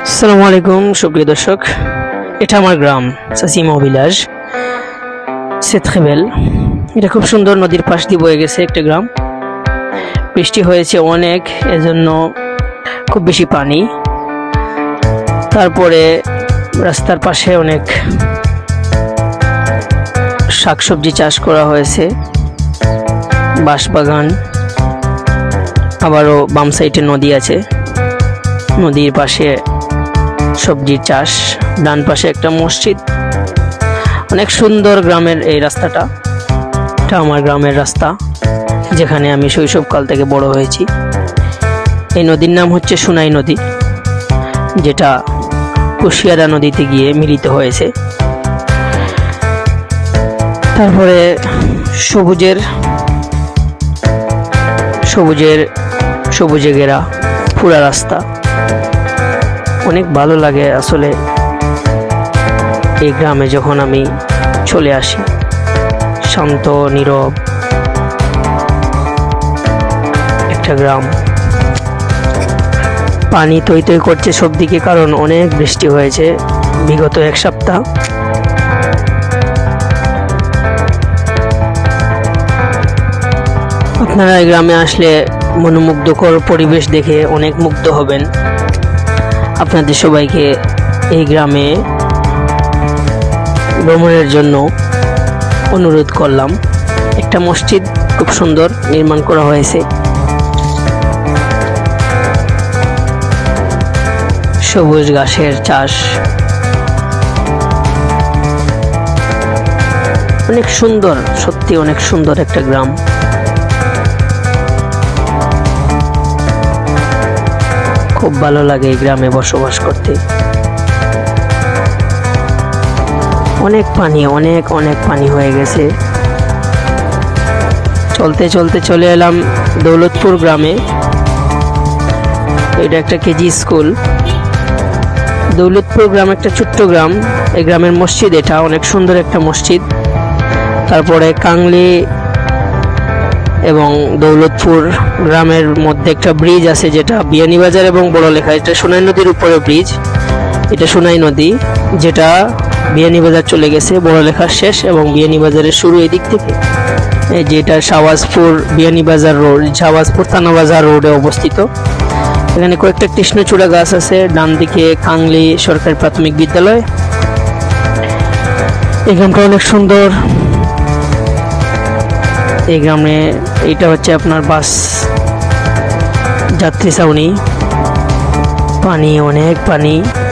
আসসালামু আলাইকুম সুপ্রিয় দর্শক, এটা আমার গ্রাম সাসিমা ভিলেজ। সে très belle। এটা খুব সুন্দর নদীর পাশ দিয়ে বয়ে গেছে একটা গ্রাম। বৃষ্টি হয়েছে অনেক, এজন্য খুব বেশি পানি। তারপরে রাস্তার পাশে অনেক শাকসবজি চাষ করা হয়েছে, বাঁশবাগান, আবারও বাম সাইডে নদী আছে, নদীর পাশে সবজির চাষ, ডান পাশে একটা মসজিদ। অনেক সুন্দর গ্রামের এই রাস্তাটা। এটা আমার গ্রামের রাস্তা, যেখানে আমি শৈশবকাল থেকে বড় হয়েছি। এই নদীর নাম হচ্ছে সুনাই নদী, যেটা কুশিয়ারা নদীতে গিয়ে মিলিত হয়েছে। তারপরে সবুজে ঘেরা পুরা রাস্তা। অনেক ভালো লাগে আসলে এই গ্রামে যখন আমি চলে আসি। শান্ত নীরব একটা গ্রাম। পানি তৈ তৈ করছে সব দিকে, কারণ অনেক বৃষ্টি হয়েছে বিগত এক সপ্তাহ। আপনারা এই গ্রামে আসলে মনোমুগ্ধকর পরিবেশ দেখে অনেক মুগ্ধ হবেন। আপনাদের সবাইকে এই গ্রামে ভ্রমণের জন্য অনুরোধ করলাম। একটা মসজিদ খুব সুন্দর নির্মাণ করা হয়েছে। সবুজ ঘাসের চাষ, অনেক সুন্দর, সত্যি অনেক সুন্দর একটা গ্রাম। খুব ভালো লাগে এই গ্রামে বসবাস করতে। অনেক পানি, অনেক পানি হয়ে গেছে। চলতে চলতে চলে এলাম দৌলতপুর গ্রামে। এটা একটা কেজি স্কুল। দৌলতপুর গ্রাম একটা ছোট্ট গ্রাম। এই গ্রামের মসজিদ এটা অনেক সুন্দর একটা মসজিদ। তারপরে কাংলি এবং দৌলতপুর গ্রামের মধ্যে একটা ব্রিজ আছে, যেটা বিয়ানীবাজার এবং বড়লেখা, এটা সোনাই নদীর উপরে ব্রিজ। এটা সোনাই নদী, যেটা বিয়ানীবাজার চলে গেছে, বড়লেখার শেষ এবং বিয়ানীবাজারের শুরু এদিক থেকে। যেটা শাহবাজপুর বিয়ানীবাজার রোড, শাহবাজপুর থানাবাজার রোডে অবস্থিত। এখানে কয়েকটা কৃষ্ণচূড়া গাছ আছে। ডান দিকে কাংলি সরকারি প্রাথমিক বিদ্যালয়। এই গ্রামটা অনেক সুন্দর। এই গ্রামে এইটা হচ্ছে আপনার বাস যাত্রী ছাউনি। পানি, অনেক পানি।